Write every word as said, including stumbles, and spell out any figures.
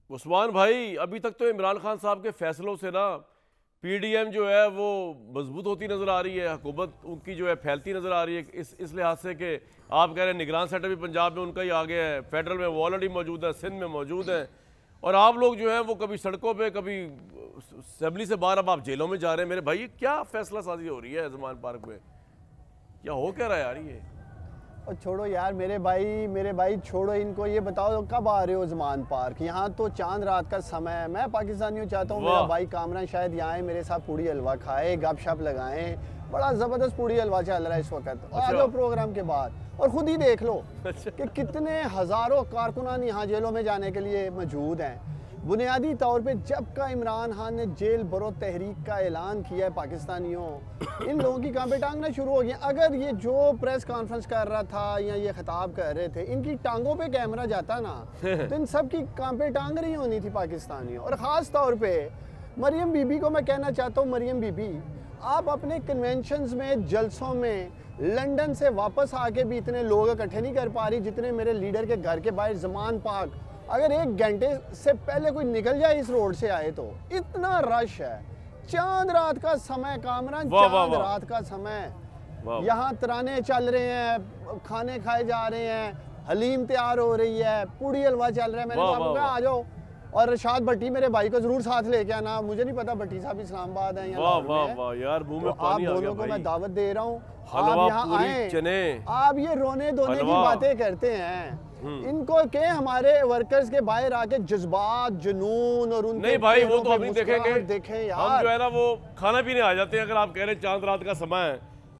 उस्मान भाई, अभी तक तो इमरान खान साहब के फैसलों से ना पीडीएम जो है वो मजबूत होती नजर आ रही है, हुकूमत उनकी जो है फैलती नजर आ रही है। इस इस लिहाज से कि आप कह रहे हैं निगरान सेंटर भी पंजाब में उनका ही आ गया है, फेडरल में वो ऑलरेडी मौजूद है, सिंध में मौजूद है, और आप लोग जो है वो कभी सड़कों पे, कभी असेंबली से बाहर, अब आप जेलों में जा रहे हैं। मेरे भाई क्या फैसला साजी हो रही है जमान पार्क में, क्या हो क्या रहा है यार ये? और छोड़ो यार मेरे भाई, मेरे भाई छोड़ो इनको, ये बताओ कब आ रहे हो ज़मान पार्क? यहाँ तो चांद रात का समय है। मैं पाकिस्तानियों चाहता हूँ मेरा भाई कामरान शायद यहाँ आए, मेरे साथ पूड़ी हलवा खाए, गपशप लगाएं। बड़ा ज़बरदस्त पूड़ी हलवा चल रहा है इस वक्त। अच्छा। आ जाओ प्रोग्राम के बाद और खुद ही देख लो अच्छा। कि कितने हज़ारों कारकुनान यहाँ जेलों में जाने के लिए मौजूद हैं। बुनियादी तौर पे जब का इमरान खान ने जेल बरो तहरीक का ऐलान किया है पाकिस्तानियों, इन लोगों की कांपे टांगना शुरू हो गई। अगर ये जो प्रेस कॉन्फ्रेंस कर रहा था या ये खिताब कर रहे थे, इनकी टांगों पे कैमरा जाता ना तो इन सब की कांपे टांग रही होनी थी पाकिस्तानियों। और ख़ास तौर पे मरियम बीबी को मैं कहना चाहता हूँ, मरियम बीबी आप अपने कन्वेंशंस में, जलसों में लंदन से वापस आके भी इतने लोग इकट्ठे नहीं कर पा रही जितने मेरे लीडर के घर के बाहर ज़मान पार्क। अगर एक घंटे से पहले कोई निकल जाए इस रोड से आए तो इतना रश है। चांद रात का समय कामरान, चांद रात का समय, यहाँ तराने चल रहे हैं, खाने खाए जा रहे हैं, हलीम तैयार हो रही है, पूड़ी हलवा चल रहा है। मैंने आपको कहा आ जाओ, और रशाद भट्टी मेरे भाई को जरूर साथ लेके आना। मुझे नहीं पता भट्टी साहब इस्लामाबाद है या लाहौर में है। यार मुंह में पानी आ गया। आप दोनों को मैं दावत दे रहा हूँ, आप यहाँ आए। आप ये रोने धोने की बातें करते हैं, इनको के हमारे वर्कर्स के बाहर आके जज्बात, जुनून और उनके नहीं भाई वो तो अभी देखेंगे। देखें यार, हम जो है ना वो खाना पीने आ जाते हैं। अगर आप कह रहे हैं चांद रात का समय है